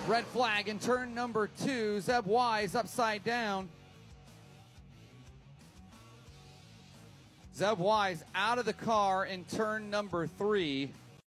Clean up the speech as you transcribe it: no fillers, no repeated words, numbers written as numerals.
Red flag in turn number 2. Zeb Wise upside down. Zeb Wise out of the car in turn number 3.